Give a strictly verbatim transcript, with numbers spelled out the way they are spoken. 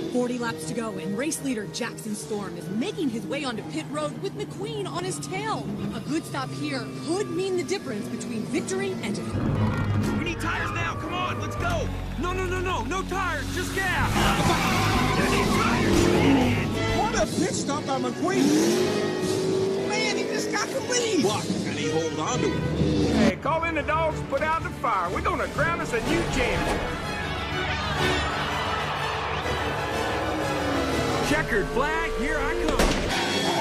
forty laps to go, and race leader Jackson Storm is making his way onto pit road with McQueen on his tail. A good stop here could mean the difference between victory and defeat. We need tires now. Come on, let's go. No, no, no, no. No tires, just gas. You need tires, you idiot. What a pit stop by McQueen. Man, he just got the lead. What? Can he hold on to it? Hey, call in the dogs, put out the fire. We're gonna crown us a new champion. Checkered flag, here I come.